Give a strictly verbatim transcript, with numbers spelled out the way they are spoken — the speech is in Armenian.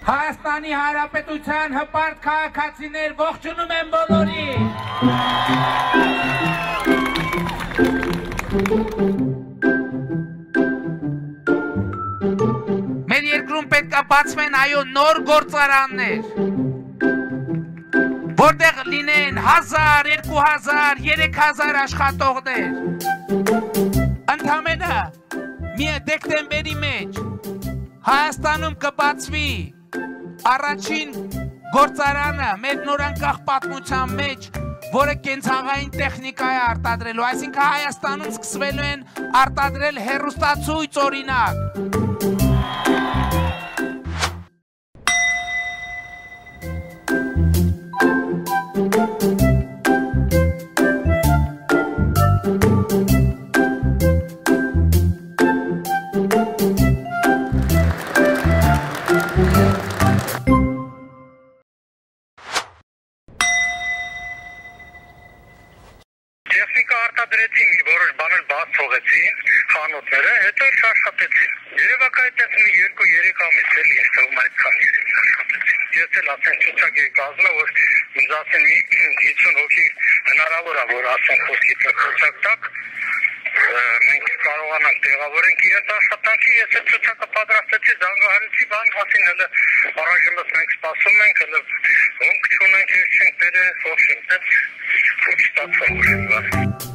Հայաստանի Հանրապետության հպարտ քաղաքացիներ ողջունում եմ բոլորին։ Մեր երկրում պետք է բացվեն այո նոր գործարաններ, որտեղ լինեն հազար, երկու հազար, երեք հազար աշխատողներ։ Ընդամենը մի դեկտեմբերի մեջ Հայաստանում կբացվի առաջին գործարանը մեր նորանկախ պատմության մեջ, որը կենցաղային տեխնիկա է արտադրելու, այսինքն Հայաստանում սկսվելու են արտադրել հեռուստացույց օրինակ։ Տեխնիկա արտադրեցին, մի որոշ բաներ բաց թողեցին, խանութները, հետո էլ աշխատեցին։ Երևակայ այդպես մի երկու երեք ամիս էլ ես թվում այդքան երեք աշխատեցին։ Ես էլ ասեն ցուցակ էի կազմել, որ ինձ ասեն մի հիսուն հոգի հնարավոր է, որ ասեն խոսքի ցուցակ տակ, մենք կարողանանք տեղավորենք իրենց աշխատանքի, ես այդ ցուցակը պատրաստեցի, զանգահարեցի, բան ասին հələ առայժմս մենք սպասում ենք, հələ հոնք չունենք, ես չենք բերել, ոչ ստացվում։